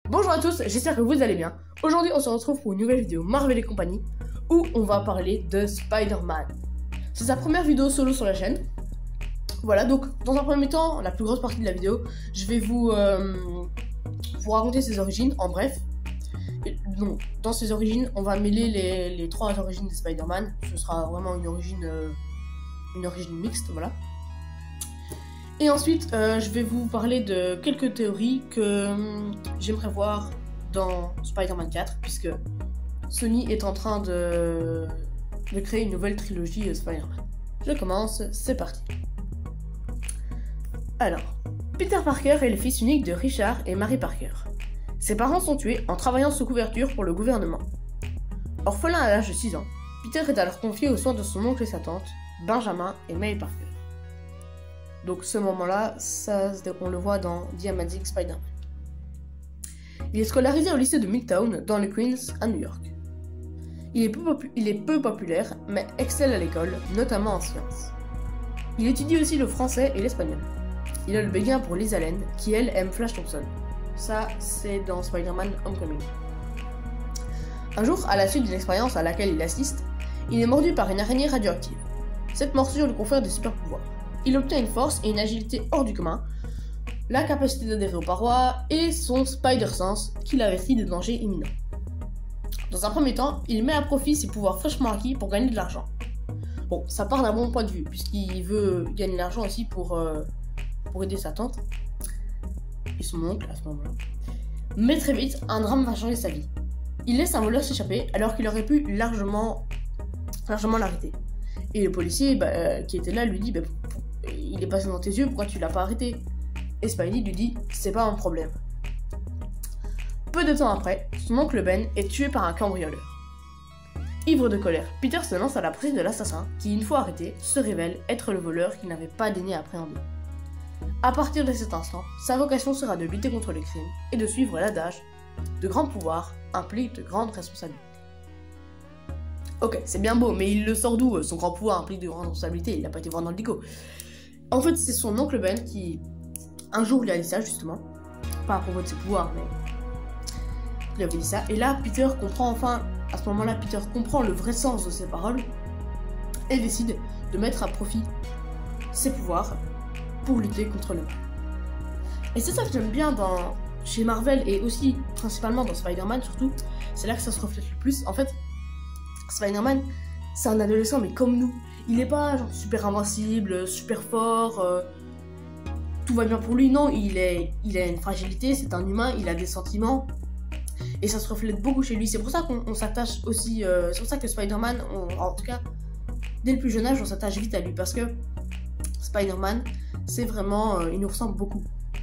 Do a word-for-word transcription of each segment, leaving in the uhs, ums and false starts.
Bonjour à tous, j'espère que vous allez bien. Aujourd'hui on se retrouve pour une nouvelle vidéo Marvel et compagnie où on va parler de Spider-Man. C'est sa première vidéo solo sur la chaîne. Voilà, donc dans un premier temps, la plus grosse partie de la vidéo, je vais vous, euh, vous raconter ses origines en bref. Et donc, dans ses origines, on va mêler les, les trois origines de Spider-Man. Ce sera vraiment une origine, euh, une origine mixte, voilà. Et ensuite, euh, je vais vous parler de quelques théories que euh, j'aimerais voir dans Spider-Man quatre, puisque Sony est en train de, de créer une nouvelle trilogie euh, Spider-Man. Je commence, c'est parti. Alors, Peter Parker est le fils unique de Richard et Mary Parker. Ses parents sont tués en travaillant sous couverture pour le gouvernement. Orphelin à l'âge de six ans, Peter est alors confié aux soins de son oncle et sa tante, Benjamin et May Parker. Donc ce moment-là, ça, on le voit dans The Amazing Spider-Man. Il est scolarisé au lycée de Midtown, dans le Queens, à New York. Il est, peu il est peu populaire, mais excelle à l'école, notamment en sciences. Il étudie aussi le français et l'espagnol. Il a le béguin pour Liz Allen, qui elle aime Flash Thompson. Ça, c'est dans Spider-Man Homecoming. Un jour, à la suite d'une expérience à laquelle il assiste, il est mordu par une araignée radioactive. Cette morsure lui confère des super pouvoirs. Il obtient une force et une agilité hors du commun, la capacité d'adhérer aux parois et son Spider-Sense qui l'avertit de dangers imminents. Dans un premier temps, il met à profit ses pouvoirs fraîchement acquis pour gagner de l'argent. Bon, ça part d'un bon point de vue, puisqu'il veut gagner de l'argent aussi pour, euh, pour aider sa tante et son oncle à ce moment-là. Mais très vite, un drame va changer sa vie. Il laisse un voleur s'échapper alors qu'il aurait pu largement, largement l'arrêter. Et le policier bah, euh, qui était là lui dit bah, il est passé dans tes yeux, pourquoi tu l'as pas arrêté? Et Spidey lui dit c'est pas un problème. Peu de temps après, son oncle Ben est tué par un cambrioleur. Ivre de colère, Peter se lance à la poursuite de l'assassin qui, une fois arrêté, se révèle être le voleur qu'il n'avait pas daigné appréhender. À partir de cet instant, sa vocation sera de lutter contre le crime et de suivre l'adage de grands pouvoirs impliquent de grandes responsabilités. Ok, c'est bien beau, mais il le sort d'où? Son grand pouvoir implique de grandes responsabilités, il n'a pas été voir dans le dico. En fait, c'est son oncle Ben qui, un jour, lui a dit ça, justement. Pas à propos de ses pouvoirs, mais il avait dit ça. Et là, Peter comprend enfin, à ce moment-là, Peter comprend le vrai sens de ses paroles et décide de mettre à profit ses pouvoirs pour lutter contre le mal. Et c'est ça que j'aime bien dans, chez Marvel et aussi principalement dans Spider-Man surtout, c'est là que ça se reflète le plus. En fait, Spider-Man, c'est un adolescent mais comme nous. Il n'est pas genre super invincible, super fort, euh, tout va bien pour lui. Non, il, est, il a une fragilité, c'est un humain, il a des sentiments. Et ça se reflète beaucoup chez lui. C'est pour ça qu'on s'attache aussi, euh, c'est pour ça que Spider-Man, en tout cas, dès le plus jeune âge, on s'attache vite à lui. Parce que Spider-Man, c'est vraiment, euh, il nous ressemble beaucoup.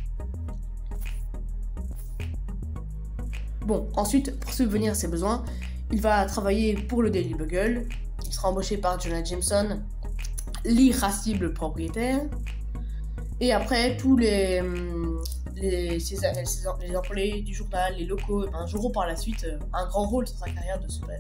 Bon, ensuite, pour subvenir à ses besoins, il va travailler pour le Daily Bugle. Il sera embauché par Jonah Jameson, l'irascible propriétaire. Et après, tous les, les, ses, ses, les employés du journal, les locaux, ben, joueront par la suite un grand rôle sur sa carrière de super.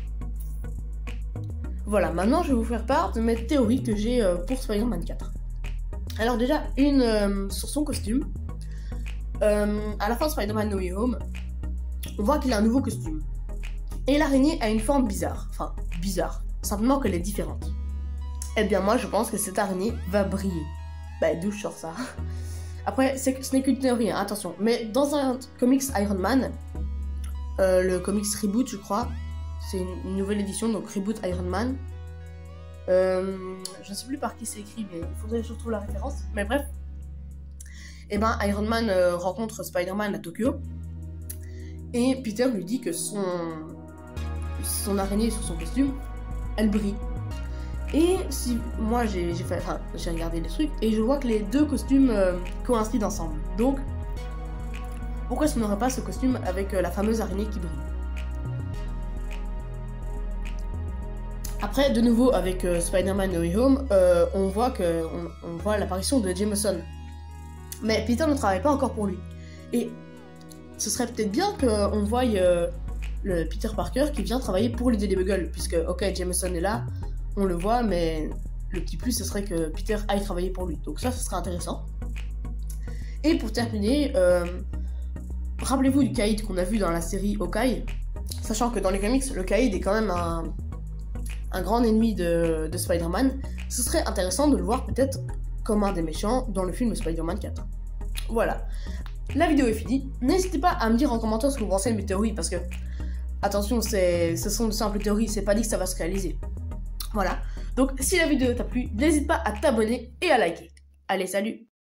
Voilà, maintenant je vais vous faire part de mes théories que j'ai pour Spider-Man quatre. Alors déjà, une euh, sur son costume. Euh, à la fin de Spider-Man No Way Home, on voit qu'il a un nouveau costume. Et l'araignée a une forme bizarre. Enfin, bizarre. Simplement qu'elle est différente. Eh bien, moi, je pense que cette araignée va briller. Bah, d'où je sors ça. Après, ce n'est qu'une théorie, hein, attention. Mais dans un comics Iron Man, euh, le comics Reboot, je crois, c'est une, une nouvelle édition, donc Reboot Iron Man. Euh, je ne sais plus par qui c'est écrit, mais il faudrait que je retrouve la référence. Mais bref. Eh ben, Iron Man euh, rencontre Spider-Man à Tokyo. Et Peter lui dit que son... son araignée sur son costume, elle brille. Et si moi j'ai fait, enfin j'ai regardé les trucs et je vois que les deux costumes euh, coïncident ensemble. Donc pourquoi est-ce qu'on n'aurait pas ce costume avec euh, la fameuse araignée qui brille? Après, de nouveau avec euh, Spider-Man No Way Home, euh, on voit que on, on voit l'apparition de Jameson. Mais Peter ne travaille pas encore pour lui. Et ce serait peut-être bien qu'on voie euh, le Peter Parker qui vient travailler pour le Daily Bugle, puisque ok, Jameson est là, on le voit, mais le petit plus ce serait que Peter aille travailler pour lui. Donc ça, ce serait intéressant. Et pour terminer, euh, rappelez-vous du Kaïd qu'on a vu dans la série Hawkeye, sachant que dans les comics, le Kaïd est quand même un, un grand ennemi de, de Spider-Man. Ce serait intéressant de le voir peut-être comme un des méchants dans le film Spider-Man quatre. Voilà, la vidéo est finie. N'hésitez pas à me dire en commentaire ce que vous pensez de mes théories, parce que, attention, c'est, ce sont de simples théories, c'est pas dit que ça va se réaliser. Voilà, donc si la vidéo t'a plu, n'hésite pas à t'abonner et à liker. Allez, salut!